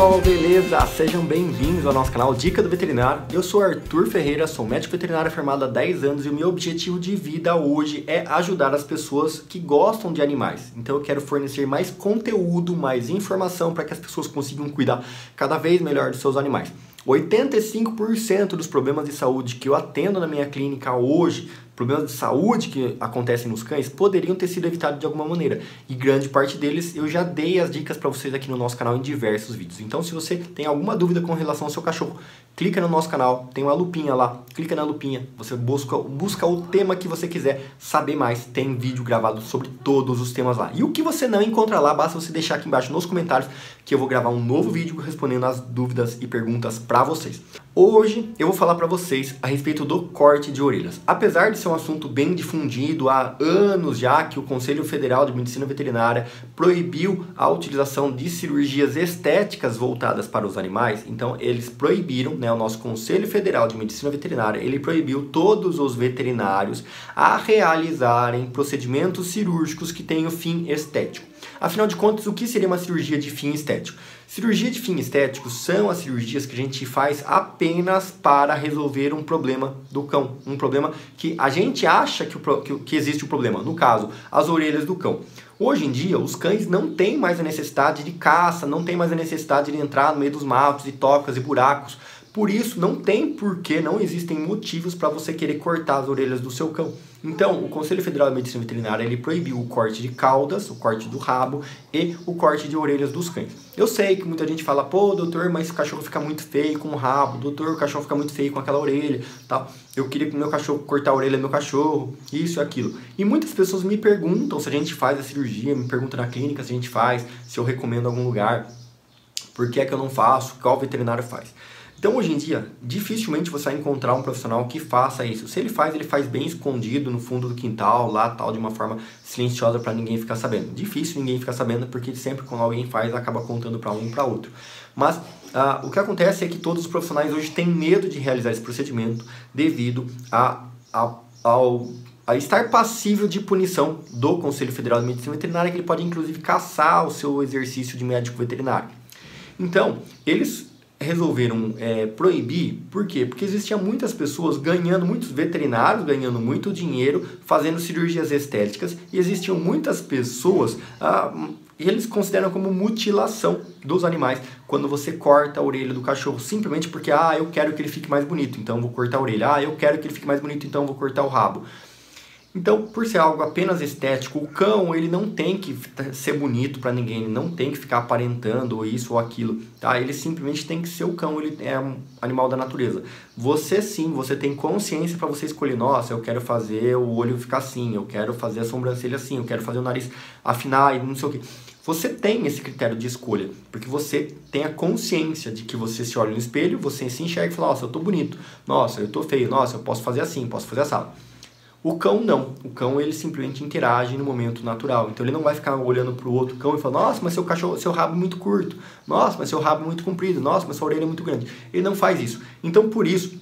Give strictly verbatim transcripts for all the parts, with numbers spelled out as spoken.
pessoal, beleza? Sejam bem-vindos ao nosso canal Dica do Veterinário. Eu sou Arthur Ferreira, sou médico veterinário formado há dez anos e o meu objetivo de vida hoje é ajudar as pessoas que gostam de animais. Então eu quero fornecer mais conteúdo, mais informação para que as pessoas consigam cuidar cada vez melhor dos seus animais. oitenta e cinco por cento dos problemas de saúde que eu atendo na minha clínica hoje, problemas de saúde que acontecem nos cães, poderiam ter sido evitados de alguma maneira. E grande parte deles eu já dei as dicas para vocês aqui no nosso canal em diversos vídeos. Então se você tem alguma dúvida com relação ao seu cachorro, clica no nosso canal, tem uma lupinha lá, clica na lupinha, você busca, busca o tema que você quiser saber mais, tem vídeo gravado sobre todos os temas lá. E o que você não encontra lá, basta você deixar aqui embaixo nos comentários que eu vou gravar um novo vídeo respondendo as dúvidas e perguntas para vocês. Hoje eu vou falar para vocês a respeito do corte de orelhas. Apesar de ser um assunto bem difundido há anos já que o Conselho Federal de Medicina Veterinária proibiu a utilização de cirurgias estéticas voltadas para os animais, então eles proibiram, né, o nosso Conselho Federal de Medicina Veterinária, ele proibiu todos os veterinários a realizarem procedimentos cirúrgicos que tenham fim estético. Afinal de contas, o que seria uma cirurgia de fim estético? Cirurgia de fim estético são as cirurgias que a gente faz apenas para resolver um problema do cão. Um problema que a gente acha que, o, que, que existe o problema. No caso, as orelhas do cão. Hoje em dia, os cães não têm mais a necessidade de caça, não têm mais a necessidade de entrar no meio dos matos e tocas e buracos. Por isso, não tem porquê, não existem motivos para você querer cortar as orelhas do seu cão. Então, o Conselho Federal de Medicina Veterinária, ele proibiu o corte de caudas, o corte do rabo e o corte de orelhas dos cães. Eu sei que muita gente fala, pô, doutor, mas o cachorro fica muito feio com o rabo, doutor, o cachorro fica muito feio com aquela orelha, tal. Eu queria que o meu cachorro cortar a orelha do meu cachorro, isso e aquilo. E muitas pessoas me perguntam se a gente faz a cirurgia, me perguntam na clínica se a gente faz, se eu recomendo algum lugar, por que é que eu não faço, qual veterinário faz. Então, hoje em dia, dificilmente você vai encontrar um profissional que faça isso. Se ele faz, ele faz bem escondido no fundo do quintal, lá, tal, de uma forma silenciosa para ninguém ficar sabendo. Difícil ninguém ficar sabendo, porque sempre quando alguém faz, acaba contando para um e para outro. Mas ah, o que acontece é que todos os profissionais hoje têm medo de realizar esse procedimento devido a, a, ao... a estar passível de punição do Conselho Federal de Medicina Veterinária, que ele pode inclusive caçar o seu exercício de médico veterinário. Então, eles resolveram é, proibir, por quê? Porque existiam muitas pessoas ganhando, muitos veterinários ganhando muito dinheiro fazendo cirurgias estéticas e existiam muitas pessoas, ah, eles consideram como mutilação dos animais, quando você corta a orelha do cachorro simplesmente porque, ah, eu quero que ele fique mais bonito, então vou cortar a orelha, ah, eu quero que ele fique mais bonito, então vou cortar o rabo. Então, por ser algo apenas estético, o cão ele não tem que ser bonito para ninguém, ele não tem que ficar aparentando isso ou aquilo, tá? Ele simplesmente tem que ser o cão, ele é um animal da natureza. Você sim, você tem consciência para você escolher, nossa, eu quero fazer o olho ficar assim, eu quero fazer a sobrancelha assim, eu quero fazer o nariz afinar e não sei o que. Você tem esse critério de escolha, porque você tem a consciência de que você se olha no espelho, você se enxerga e fala, nossa, eu tô bonito, nossa, eu tô feio, nossa, eu posso fazer assim, posso fazer assado. O cão não, o cão ele simplesmente interage no momento natural, então ele não vai ficar olhando para o outro cão e falar, nossa, mas seu cachorro, seu rabo é muito curto, nossa, mas seu rabo é muito comprido, nossa, mas sua orelha é muito grande. Ele não faz isso. Então por isso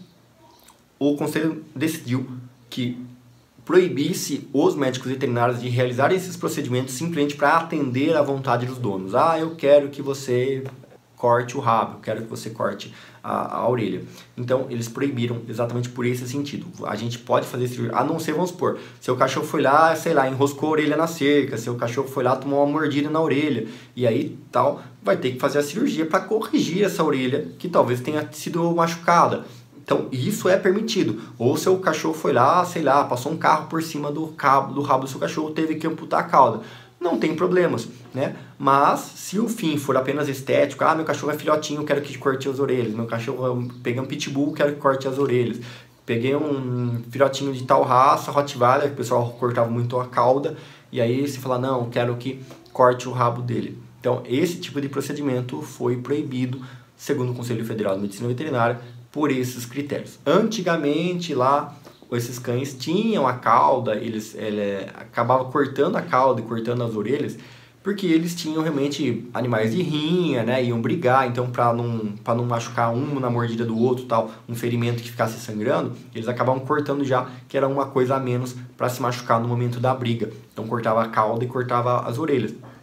o conselho decidiu que proibisse os médicos veterinários de realizarem esses procedimentos simplesmente para atender à vontade dos donos. Ah, eu quero que você corte o rabo, eu quero que você corte a, a orelha. Então, eles proibiram exatamente por esse sentido. A gente pode fazer cirurgia, a não ser, vamos supor, seu cachorro foi lá, sei lá, enroscou a orelha na cerca, seu cachorro foi lá, tomou uma mordida na orelha, e aí tal, vai ter que fazer a cirurgia para corrigir essa orelha que talvez tenha sido machucada. Então, isso é permitido. Ou seu cachorro foi lá, sei lá, passou um carro por cima do, cabo, do rabo do seu cachorro, teve que amputar a cauda. Não tem problemas, né? Mas se o fim for apenas estético, ah, meu cachorro é filhotinho, quero que corte as orelhas, meu cachorro, peguei um pitbull, quero que corte as orelhas, peguei um filhotinho de tal raça, Rottweiler, que o pessoal cortava muito a cauda, e aí você fala, não, quero que corte o rabo dele. Então, esse tipo de procedimento foi proibido, segundo o Conselho Federal de Medicina Veterinária, por esses critérios. Antigamente, lá, esses cães tinham a cauda, eles ele, acabavam cortando a cauda e cortando as orelhas, porque eles tinham realmente animais de rinha, né, iam brigar, então para não, para não machucar um na mordida do outro, tal, um ferimento que ficasse sangrando, eles acabavam cortando já, que era uma coisa a menos para se machucar no momento da briga. Então cortava a cauda e cortava as orelhas.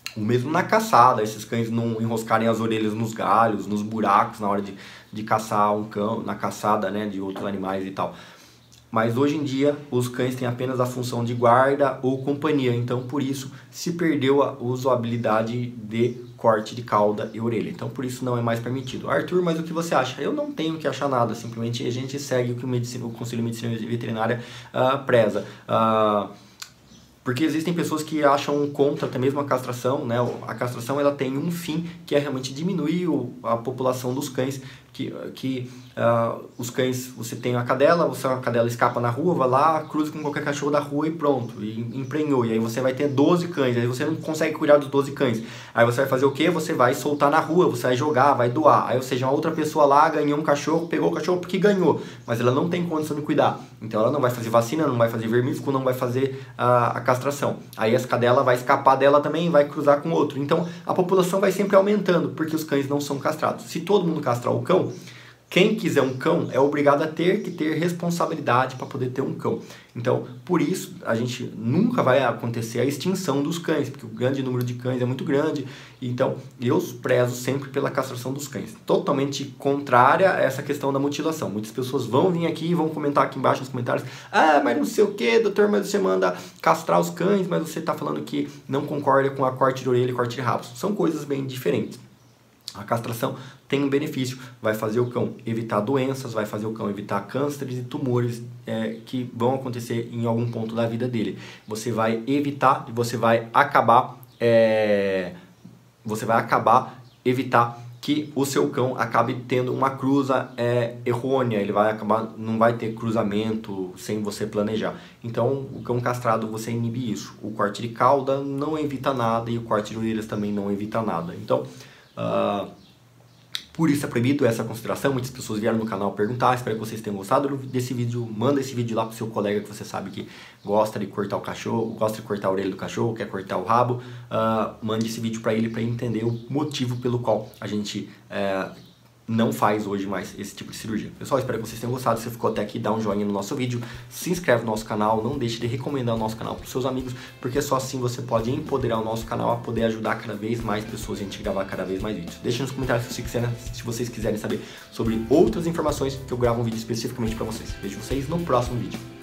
O mesmo na caçada, esses cães não enroscarem as orelhas nos galhos, nos buracos na hora de, de caçar um cão, na caçada, né, de outros animais e tal. Mas hoje em dia os cães têm apenas a função de guarda ou companhia, então por isso se perdeu a usabilidade de corte de cauda e orelha, então por isso não é mais permitido. Arthur, mas o que você acha? Eu não tenho que achar nada, simplesmente a gente segue o que o, medicina, o Conselho de Medicina Veterinária uh, preza. Uh, Porque existem pessoas que acham contra até mesmo a castração, né? A castração ela tem um fim que é realmente diminuir o, a população dos cães, que, que uh, os cães, você tem a cadela, você, a cadela escapa na rua, vai lá, cruza com qualquer cachorro da rua e pronto, e emprenhou, e aí você vai ter doze cães, aí você não consegue cuidar dos doze cães, aí você vai fazer o quê? Você vai soltar na rua, você vai jogar, vai doar, aí ou seja, uma outra pessoa lá ganhou um cachorro, pegou o cachorro porque ganhou, mas ela não tem condição de cuidar, então ela não vai fazer vacina, não vai fazer vermífugo, não vai fazer uh, a castração, aí essa cadela vai escapar dela também e vai cruzar com outro, então a população vai sempre aumentando, porque os cães não são castrados. Se todo mundo castrar o cão, quem quiser um cão é obrigado a ter que ter responsabilidade para poder ter um cão. Então, por isso, a gente nunca vai acontecer a extinção dos cães, porque o grande número de cães é muito grande. Então, eu prezo sempre pela castração dos cães. Totalmente contrária a essa questão da mutilação. Muitas pessoas vão vir aqui e vão comentar aqui embaixo nos comentários: ah, mas não sei o que, doutor, mas você manda castrar os cães, mas você está falando que não concorda com a corte de orelha e corte de rabo. São coisas bem diferentes. A castração tem um benefício, vai fazer o cão evitar doenças, vai fazer o cão evitar cânceres e tumores é, que vão acontecer em algum ponto da vida dele. Você vai evitar e você vai acabar, é, você vai acabar evitar que o seu cão acabe tendo uma cruza é, errônea, ele vai acabar, não vai ter cruzamento sem você planejar. Então, o cão castrado você inibe isso. O corte de cauda não evita nada e o corte de orelhas também não evita nada. Então, Uh, por isso é proibido essa consideração. Muitas pessoas vieram no canal perguntar, espero que vocês tenham gostado desse vídeo. Manda esse vídeo lá pro seu colega que você sabe que gosta de cortar o cachorro, gosta de cortar a orelha do cachorro, quer cortar o rabo. Uh, mande esse vídeo para ele para ele entender o motivo pelo qual a gente uh, não faz hoje mais esse tipo de cirurgia. Pessoal, espero que vocês tenham gostado. Se você ficou até aqui, dá um joinha no nosso vídeo, se inscreve no nosso canal, não deixe de recomendar o nosso canal para os seus amigos, porque só assim você pode empoderar o nosso canal a poder ajudar cada vez mais pessoas a gente gravar cada vez mais vídeos. Deixe nos comentários se vocês quiserem, se vocês quiserem saber sobre outras informações, que eu gravo um vídeo especificamente para vocês. Vejo vocês no próximo vídeo.